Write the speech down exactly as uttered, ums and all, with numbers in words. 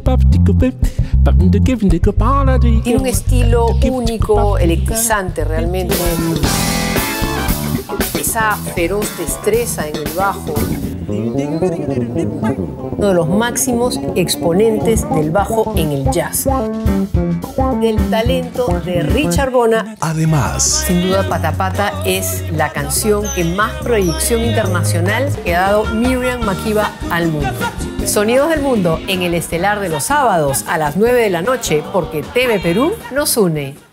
Tiene un estilo único, electrizante realmente. Esa feroz destreza en el bajo. Uno de los máximos exponentes del bajo en el jazz. Del talento de Richard Bona. Además, sin duda, Pata Pata es la canción que más proyección internacional que ha dado Miriam Makeba al mundo. Sonidos del Mundo en el estelar de los sábados a las nueve de la noche, porque T V Perú nos une.